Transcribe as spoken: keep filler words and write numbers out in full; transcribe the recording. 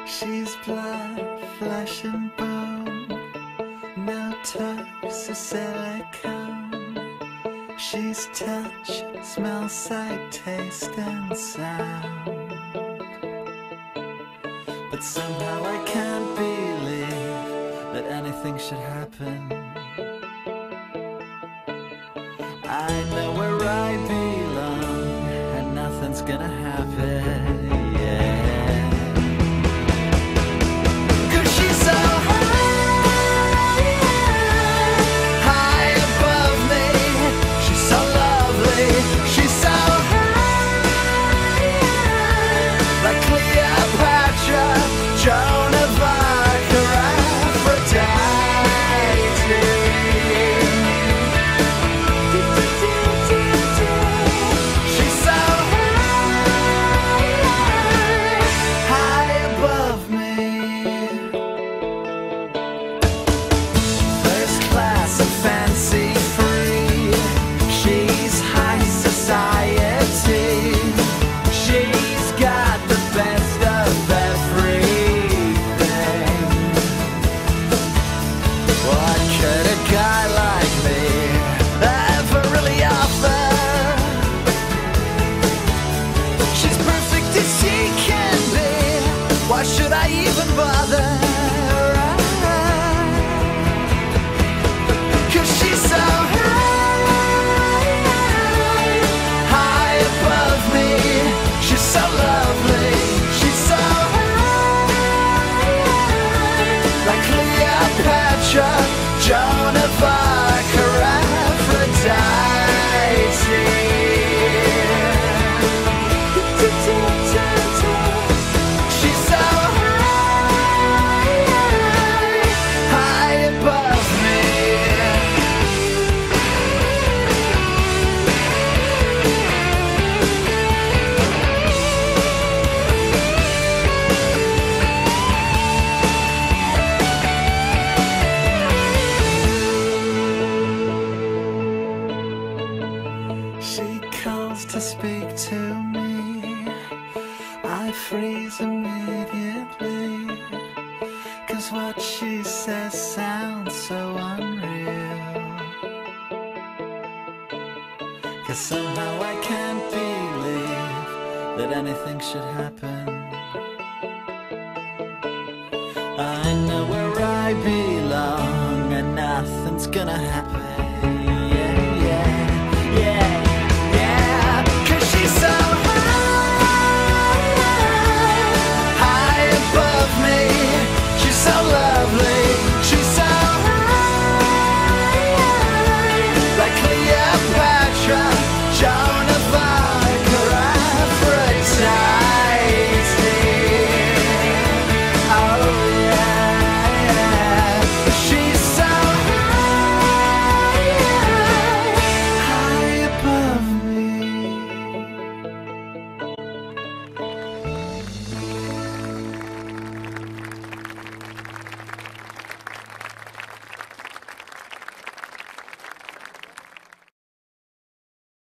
She's blood, flesh and bone, no toes or silicone. She's touch, smell, sight, taste and sound. But somehow I can't believe that anything should happen. I know where I belong and nothing's gonna happen, yeah. Why should I even bother? Cause she's so high, high above me. She's so lovely. She's so high, like Cleopatra, Joan of Arc, or Aphrodite. She calls to speak to me, I freeze immediately, cause what she says sounds so unreal. Cause somehow I can't believe that anything should happen. I know where I belong and nothing's gonna happen.